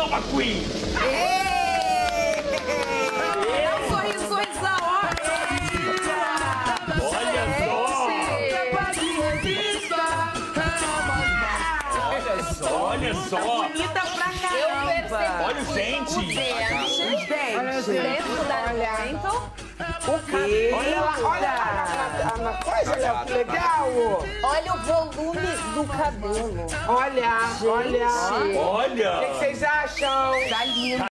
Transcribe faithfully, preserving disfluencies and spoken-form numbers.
Calma, Queen! Dá um sorriso, sorrisão, ó. Olha só! Olha só! Bonita pra caramba. Olha o dente! O dente. Dentro da dentro. O cabelo. Olha lá, olha lá na, na coisa, Léo, que legal. Olha o volume do cabelo. Olha, olha. Olha! O que vocês acham? Tá lindo.